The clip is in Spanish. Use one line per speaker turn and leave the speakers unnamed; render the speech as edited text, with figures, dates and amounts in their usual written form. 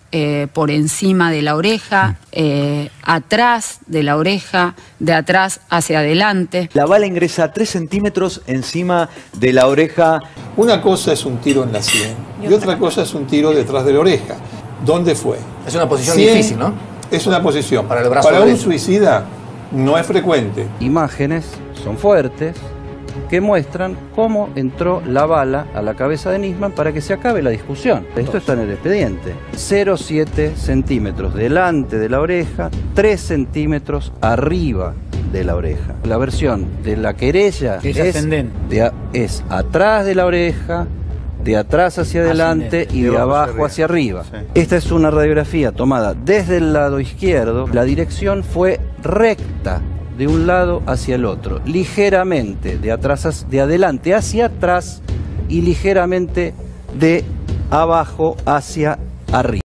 por encima de la oreja, atrás de la oreja, de atrás hacia adelante.
La bala ingresa 3 centímetros encima de la oreja.
Una cosa es un tiro en la sien y otra cosa es un tiro detrás de la oreja. ¿Dónde fue?
Es una posición difícil, ¿no?
Es una posición.
Para el brazo
Para un
derecho.
suicida no es frecuente.
Imágenes son fuertes que muestran cómo entró la bala a la cabeza de Nisman para que se acabe la discusión. Esto está en el expediente. 0,7 centímetros delante de la oreja, 3 centímetros arriba de la oreja. La versión de la querella es atrás de la oreja, de atrás hacia adelante y de abajo hacia arriba. Sí. Esta es una radiografía tomada desde el lado izquierdo. La dirección fue recta de un lado hacia el otro, ligeramente de adelante hacia atrás y ligeramente de abajo hacia arriba.